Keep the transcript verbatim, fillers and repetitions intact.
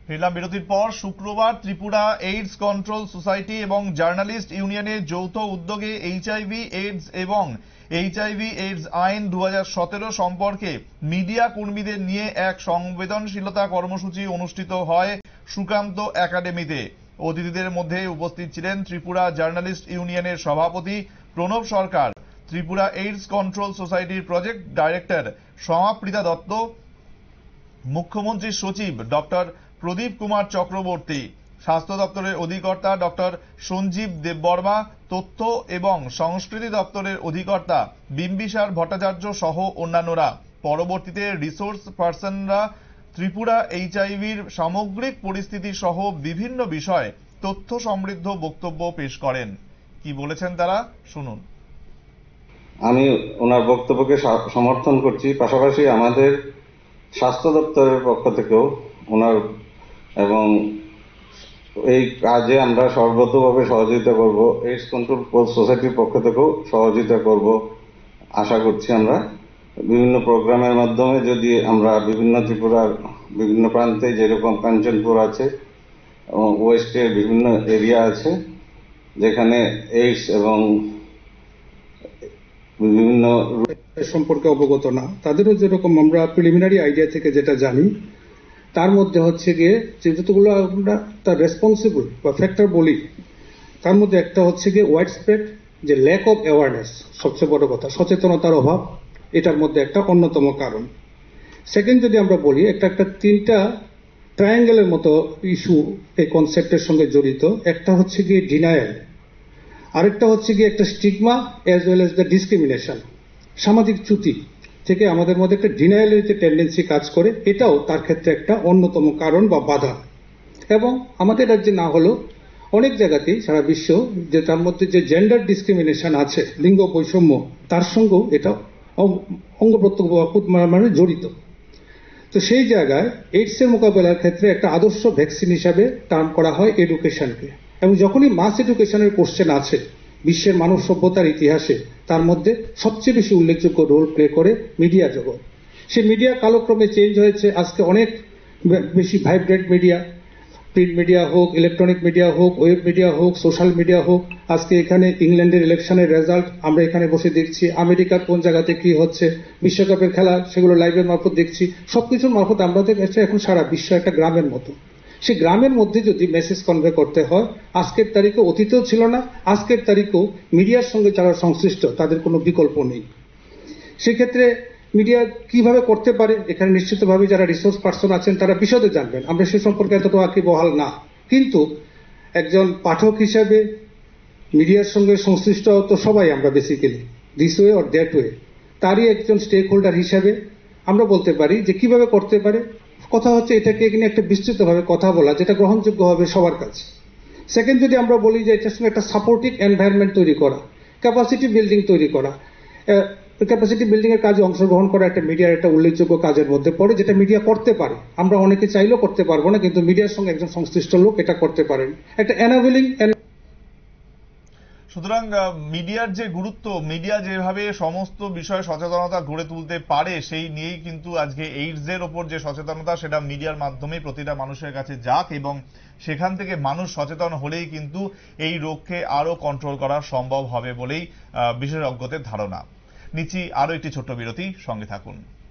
ফিরলাম বিরতির পর। শুক্রবার ত্রিপুরা এইডস কন্ট্রোল সোসাইটি এবং জার্নালিস্ট ইউনিয়নের যৌথ উদ্যোগে এইচআইভি এইডস এবং এইচআইভি এইডস আইন দু হাজার সতেরো সম্পর্কে মিডিয়া কর্মীদের নিয়ে এক সংবেদনশীলতা কর্মসূচি অনুষ্ঠিত হয় সুকান্ত একাডেমিতে। অতিথিদের মধ্যে উপস্থিত ছিলেন ত্রিপুরা জার্নালিস্ট ইউনিয়নের সভাপতি প্রণব সরকার, ত্রিপুরা এইডস কন্ট্রোল সোসাইটির প্রজেক্ট ডাইরেক্টর সমাপ্রীতা দত্ত, মুখ্যমন্ত্রীর সচিব ডক্টর প্রদীপ কুমার চক্রবর্তী, স্বাস্থ্য দপ্তরের অধিকর্তা ডক্টর সঞ্জীব দেববর্মা, তথ্য এবং সংস্কৃতি দপ্তরের অধিকর্তা বিম্বিসার ভট্টাচার্য সহ অন্যান্যরা। পরবর্তীতে রিসোর্স পার্সনরা ত্রিপুরা এইচআইভির সামগ্রিক পরিস্থিতি সহ বিভিন্ন বিষয়ে তথ্য সমৃদ্ধ বক্তব্য পেশ করেন। কি বলেছেন তারা, শুনুন। আমি ওনার বক্তব্যকে সমর্থন করছি। পাশাপাশি আমাদের স্বাস্থ্য দপ্তরের পক্ষ থেকেও ওনার এবং এই কাজে আমরা সর্বতভাবে সহযোগিতা করব, এইডস কন্ট্রোল সোসাইটির পক্ষ থেকেও সহযোগিতা করব আশা করছি। আমরা বিভিন্ন প্রোগ্রামের মাধ্যমে যদি আমরা বিভিন্ন ত্রিপুরার বিভিন্ন প্রান্তে, যেরকম কাঞ্চনপুর আছে, ওয়েস্টের বিভিন্ন এরিয়া আছে যেখানে এইডস এবং বিভিন্ন সম্পর্কে অবগত না, তাদেরও যেরকম আমরা প্রিলিমিনারি আইডিয়া থেকে যেটা জানি, তার মধ্যে হচ্ছে গিয়ে যে যতগুলো আমরা তার রেসপন্সিবল বা ফ্যাক্টর বলি, তার মধ্যে একটা হচ্ছে গিয়ে ওয়াইড স্প্রেড, যে ল্যাক অফ অ্যাওয়ারনেস, সবচেয়ে বড় কথা, সচেতনতার অভাব, এটার মধ্যে একটা অন্যতম কারণ। সেকেন্ড যদি আমরা বলি, একটা একটা তিনটা ট্রায়াঙ্গেলের মতো ইস্যু এই কনসেপ্টের সঙ্গে জড়িত। একটা হচ্ছে গিয়ে ডিনায়াল, আরেকটা হচ্ছে গিয়ে একটা stigma as well as the discrimination. সামাজিক চ্যুতি থেকে আমাদের মধ্যে একটা ডিনায়ালের যে টেন্ডেন্সি কাজ করে, এটাও তার ক্ষেত্রে একটা অন্যতম কারণ বা বাধা। এবং আমাদের রাজ্যে না হলেও অনেক জায়গাতেই সারা বিশ্ব, যে তার মধ্যে যে জেন্ডার ডিসক্রিমিনেশন আছে, লিঙ্গ বৈষম্য, তার সঙ্গেও এটা অঙ্গ প্রত্যঙ্গ জড়িত। তো সেই জায়গায় এইডসের মোকাবেলার ক্ষেত্রে একটা আদর্শ ভ্যাকসিন হিসাবে টার্ম করা হয় এডুকেশনকে। এবং যখনই মাস এডুকেশনের কোশ্চেন আছে বিশ্বের মানব সভ্যতার ইতিহাসে, তার মধ্যে সবচেয়ে বেশি উল্লেখযোগ্য রোল প্লে করে মিডিয়া জগৎ। সে মিডিয়া কালক্রমে চেঞ্জ হয়েছে, আজকে অনেক বেশি ভাইব্রেন্ট মিডিয়া, প্রিন্ট মিডিয়া হোক, ইলেকট্রনিক মিডিয়া হোক, ওয়েব মিডিয়া হোক, সোশ্যাল মিডিয়া হোক। আজকে এখানে ইংল্যান্ডের ইলেকশনের রেজাল্ট আমরা এখানে বসে দেখছি, আমেরিকার কোন জায়গাতে কি হচ্ছে, বিশ্বকাপের খেলা সেগুলো লাইভের মারফত দেখছি। সবকিছুর মারফত আমাদের কাছে এখন সারা বিশ্ব একটা গ্রামের মতো। সে গ্রামের মধ্যে যদি মেসেজ কনভে করতে হয়, আজকের তারিখে অতীতেও ছিল না, আজকের তারিখেও মিডিয়ার সঙ্গে যারা সংশ্লিষ্ট তাদের কোনো বিকল্প নেই। সেক্ষেত্রে মিডিয়া কিভাবে করতে পারে, এখানে নিশ্চিতভাবে যারা রিসোর্স পার্সন আছেন তারা বিশদে জানবেন, আমরা সে সম্পর্কে এতটা ওয়াকিবহাল না। কিন্তু একজন পাঠক হিসাবে মিডিয়ার সঙ্গে সংশ্লিষ্ট তো সবাই আমরা basically, this way or that way, তারই একজন স্টেক হোল্ডার হিসাবে আমরা বলতে পারি যে কিভাবে করতে পারে। কথা হচ্ছে এটাকে এখানে একটা বিস্তৃতভাবে কথা বলা, যেটা গ্রহণযোগ্য হবে সবার কাছে। সেকেন্ড যদি আমরা বলি যে এটার সঙ্গে একটা সাপোর্টিভ এনভায়রনমেন্ট তৈরি করা, ক্যাপাসিটি বিল্ডিং তৈরি করা। ক্যাপাসিটি বিল্ডিং এর কাজে অংশগ্রহণ করা একটা মিডিয়ার একটা উল্লেখযোগ্য কাজের মধ্যে পড়ে, যেটা মিডিয়া করতে পারে। আমরা অনেকে চাইলেও করতে পারবো না, কিন্তু মিডিয়ার সঙ্গে একজন সংশ্লিষ্ট লোক এটা করতে পারেন। একটা এনাবেলিং। সুতরাং মিডিয়ার যে গুরুত্ব, মিডিয়া যেভাবে সমস্ত বিষয়ে সচেতনতা গড়ে তুলতে পারে, সেই নিয়েই কিন্তু আজকে এইডস এর ওপর যে সচেতনতা, সেটা মিডিয়ার মাধ্যমে প্রতিটা মানুষের কাছে যাক, এবং সেখান থেকে মানুষ সচেতন হলেই কিন্তু এই রোগকে আরো কন্ট্রোল করা সম্ভব হবে বলেই বিশেষজ্ঞদের ধারণা। নিচ্ছি আরো একটি ছোট্ট বিরতি, সঙ্গে থাকুন।